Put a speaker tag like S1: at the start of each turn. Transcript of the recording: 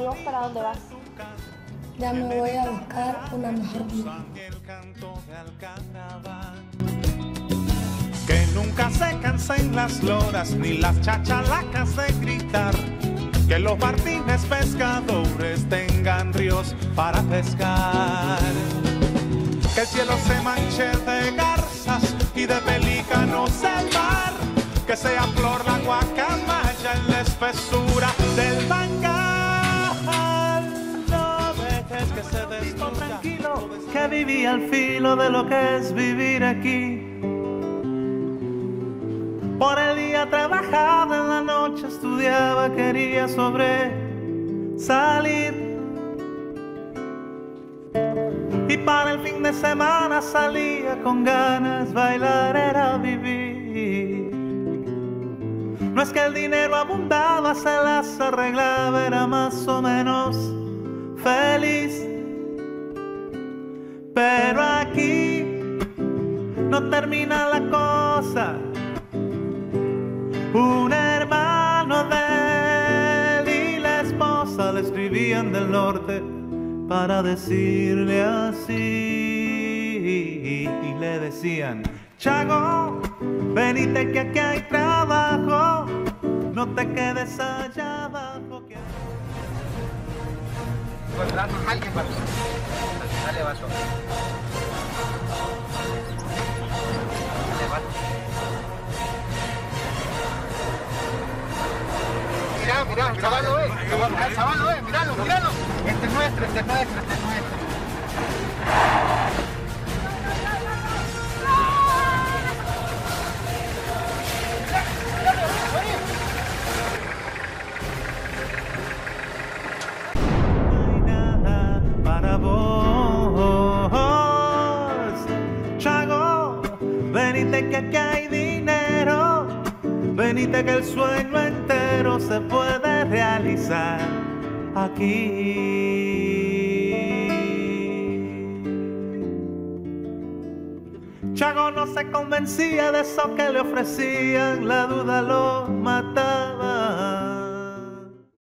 S1: ¿Y vos para dónde vas?
S2: Ya me voy a buscar una mejor vida.
S3: Que nunca se cansen las loras ni las chachalacas de gritar. Que los martines pescadores tengan ríos para pescar. Que el cielo se manche de garzas y de pelícanos el mar. Que sea flor la guacamaya en la espesura del bancal. No dejes que se destruya. Tranquilo, que viví al filo de lo que es vivir aquí. Por el día trabajaba, en la noche estudiaba, quería sobresalir. Y para el fin de semana salía con ganas, bailar era vivir. No es que el dinero abundaba, se las arreglaba, era más o menos feliz. Pero aquí no termina la cosa. Un hermano de él y la esposa le escribían del norte para decirle así. Y le decían: Chago, venite que aquí hay trabajo, no te quedes allá abajo.
S4: Encontrarnos a alguien para dale vaso. Dale vaso. Mirá, el chaval lo ve, míralo. Este es nuestro.
S3: No hay nada para vos, Chago, venite que aquí hay dinero. Venite que el sueño entero se puede realizar aquí. Chago no se convencía de eso que le ofrecían, la duda lo mataba.